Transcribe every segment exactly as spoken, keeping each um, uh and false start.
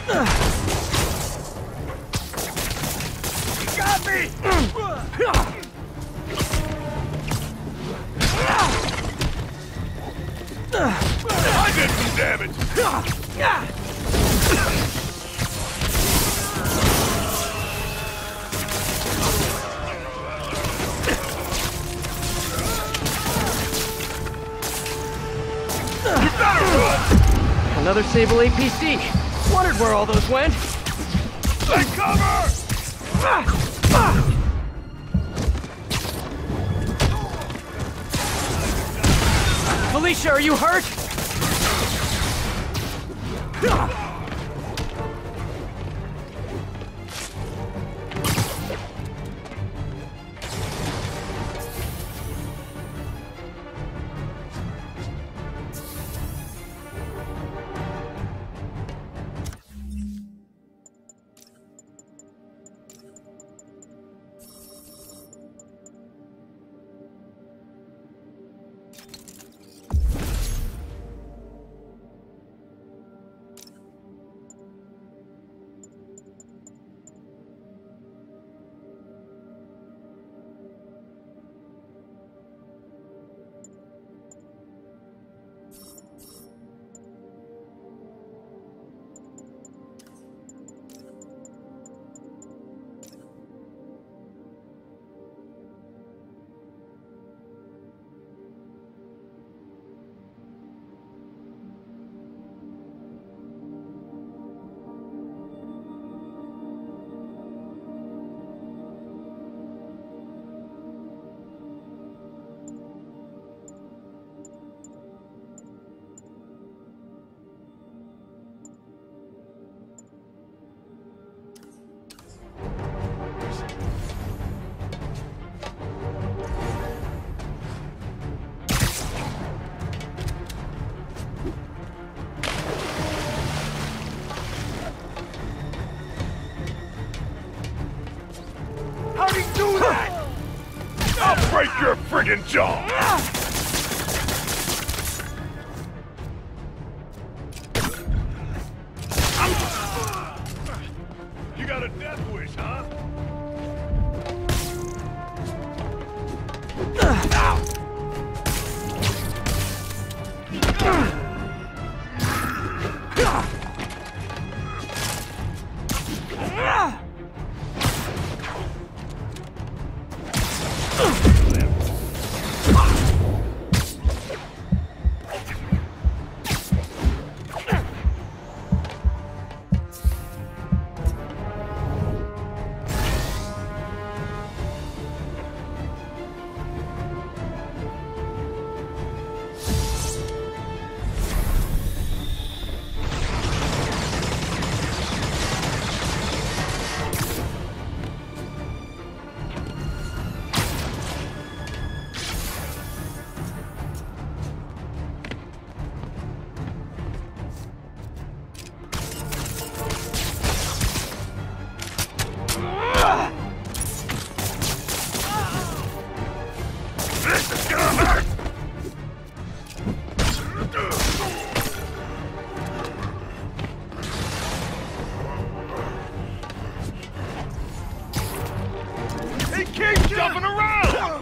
Got me! I did some damage! Another Sable A P C. Wondered where all those went. Take cover! Felicia, are you hurt? How'd he do that? I'll break your friggin' jaw! You got a death wish, huh? He keeps jumping around!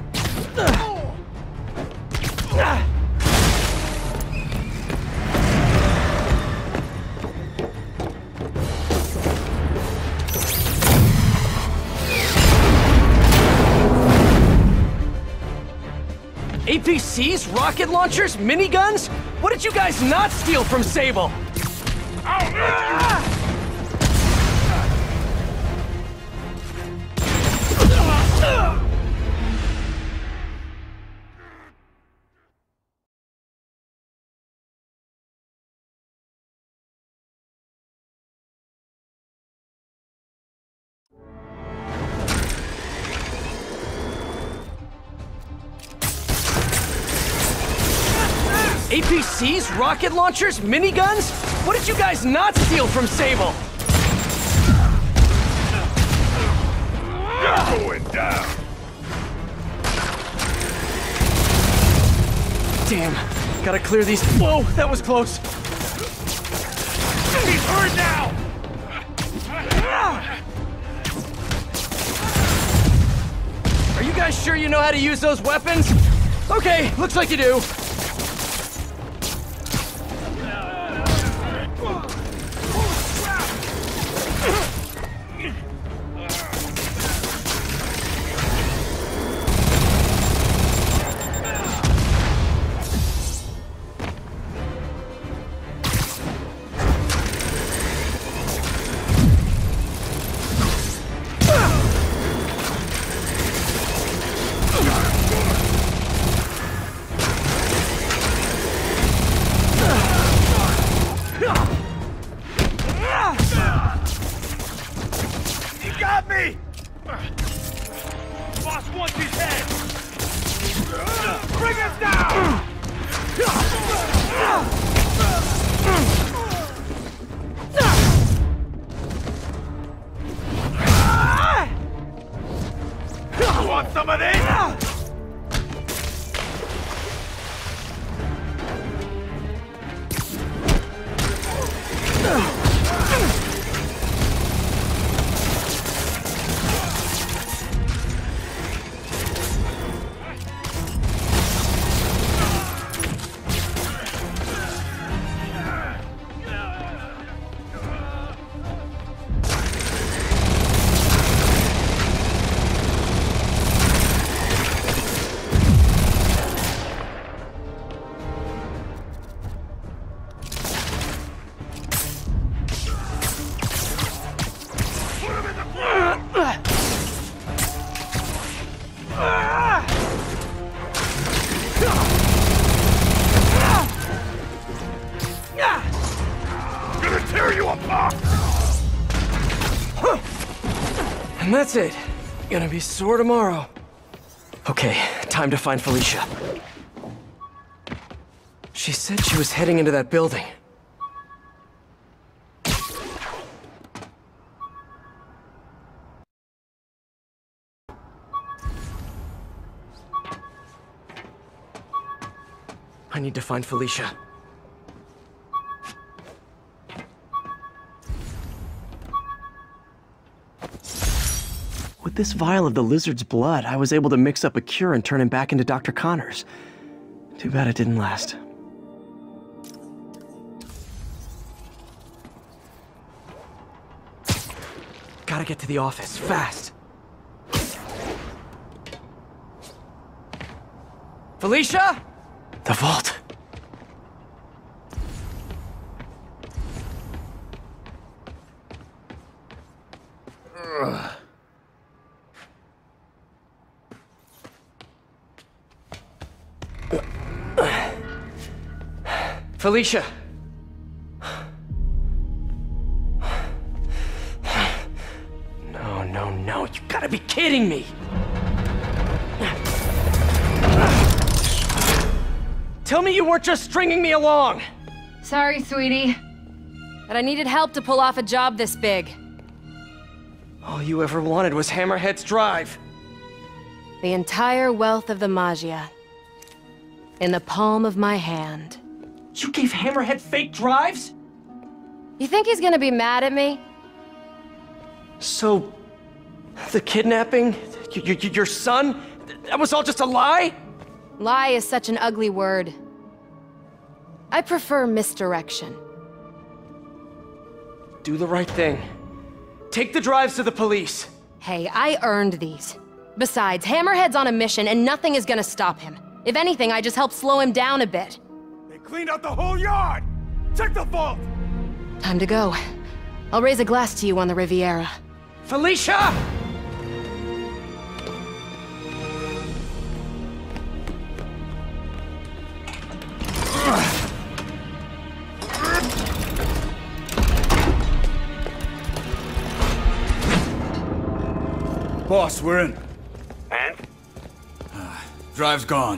A P Cs? Rocket launchers? Miniguns? What did you guys not steal from Sable? A P Cs? Rocket launchers? Miniguns? What did you guys not steal from Sable? You're going down! Damn, gotta clear these. Whoa, that was close. He's hurt now! sure you know how to use those weapons? Okay, looks like you do. Want some of this? And that's it. Gonna be sore tomorrow. Okay, time to find Felicia. She said she was heading into that building. I need to find Felicia. With this vial of the lizard's blood, I was able to mix up a cure and turn him back into Doctor Connors. Too bad it didn't last. Gotta get to the office, fast. Felicia? The vault. Ugh. Felicia! No, no, no, you gotta be kidding me! Tell me you weren't just stringing me along! Sorry, sweetie. But I needed help to pull off a job this big. All you ever wanted was Hammerhead's drive. The entire wealth of the Maggia. In the palm of my hand. You gave Hammerhead fake drives? You think he's gonna be mad at me? So, the kidnapping? Y y your son? That was all just a lie? Lie is such an ugly word. I prefer misdirection. Do the right thing. Take the drives to the police. Hey, I earned these. Besides, Hammerhead's on a mission and nothing is gonna stop him. If anything, I just helped slow him down a bit. They cleaned out the whole yard! Check the vault! Time to go. I'll raise a glass to you on the Riviera. Felicia! Boss, we're in. And? Uh, drive's gone.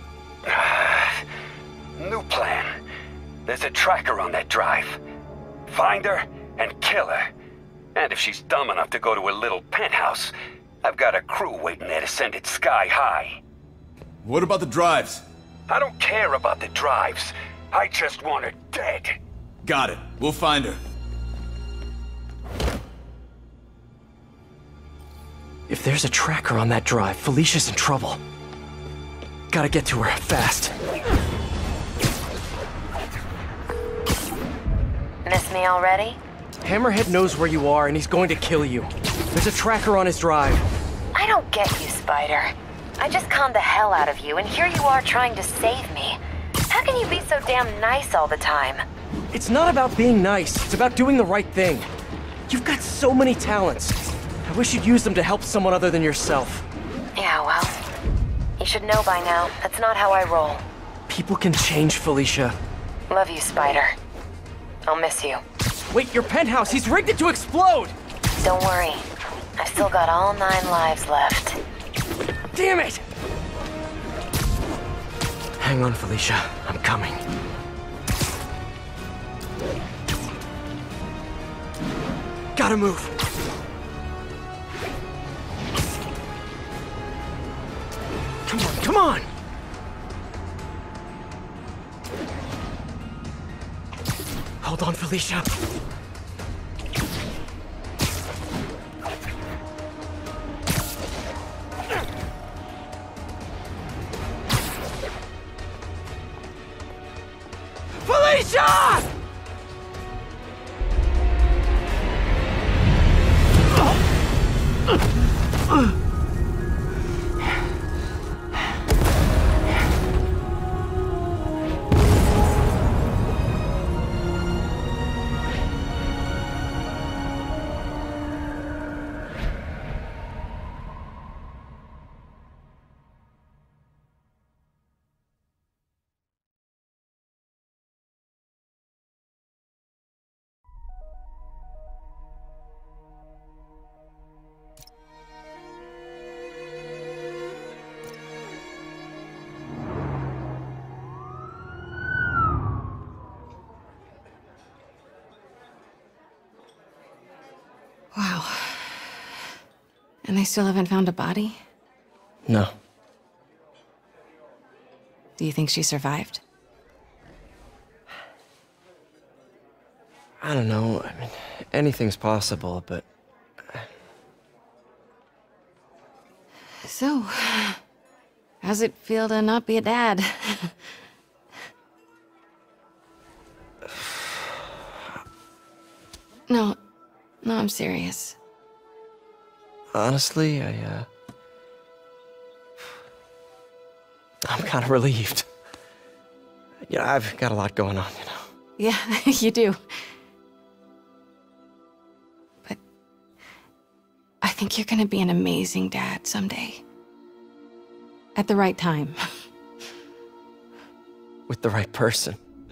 New plan. There's a tracker on that drive. Find her and kill her. And if she's dumb enough to go to her little penthouse, I've got a crew waiting there to send it sky high. What about the drives? I don't care about the drives. I just want her dead. Got it. We'll find her. If there's a tracker on that drive, Felicia's in trouble. Gotta get to her, fast. Miss me already? Hammerhead knows where you are, and he's going to kill you. There's a tracker on his drive. I don't get you, Spider. I just conned the hell out of you, and here you are trying to save me. How can you be so damn nice all the time? It's not about being nice, it's about doing the right thing. You've got so many talents. I wish you'd use them to help someone other than yourself. Yeah, well, you should know by now, that's not how I roll. People can change, Felicia. Love you, Spider. I'll miss you. Wait, your penthouse, he's rigged it to explode! Don't worry. I've still got all nine lives left. Damn it! Hang on, Felicia. I'm coming. Gotta move. Come on, come on! Hold on, Felicia. Felicia! Wow. And they still haven't found a body? No. Do you think she survived? I don't know. I mean, anything's possible, but... So, how's it feel to not be a dad? No, no, I'm serious. Honestly, I, uh... I'm kind of relieved. You know, I've got a lot going on, you know. Yeah, you do. But I think you're gonna be an amazing dad someday. At the right time. With the right person.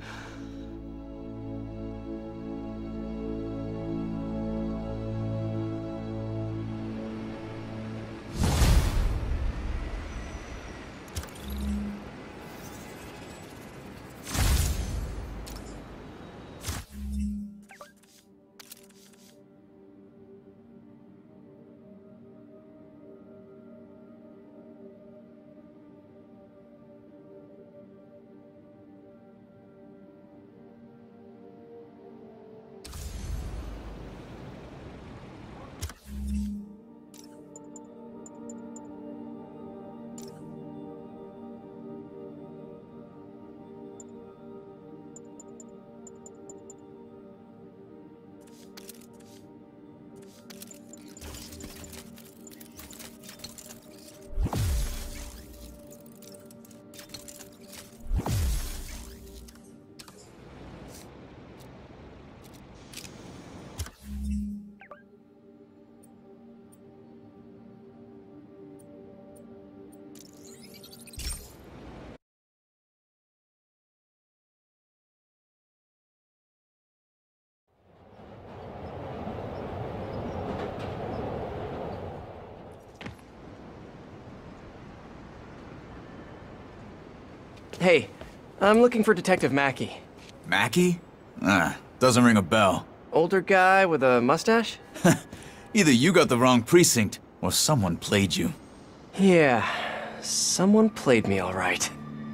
Hey, I'm looking for Detective Mackey. Mackey? Ah, doesn't ring a bell. Older guy with a mustache? Either you got the wrong precinct, or someone played you. Yeah, someone played me all right.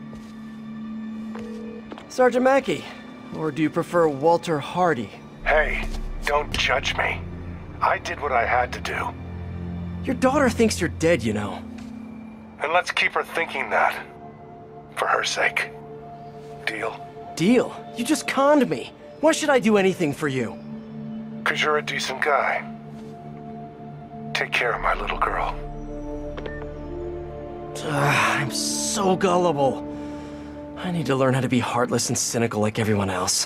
Sergeant Mackey, or do you prefer Walter Hardy? Hey, don't judge me. I did what I had to do. Your daughter thinks you're dead, you know. And let's keep her thinking that. For her sake. Deal? Deal? You just conned me. Why should I do anything for you? Because you're a decent guy. Take care of my little girl. Ugh, I'm so gullible. I need to learn how to be heartless and cynical like everyone else.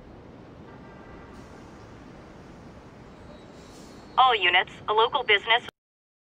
All units, a local business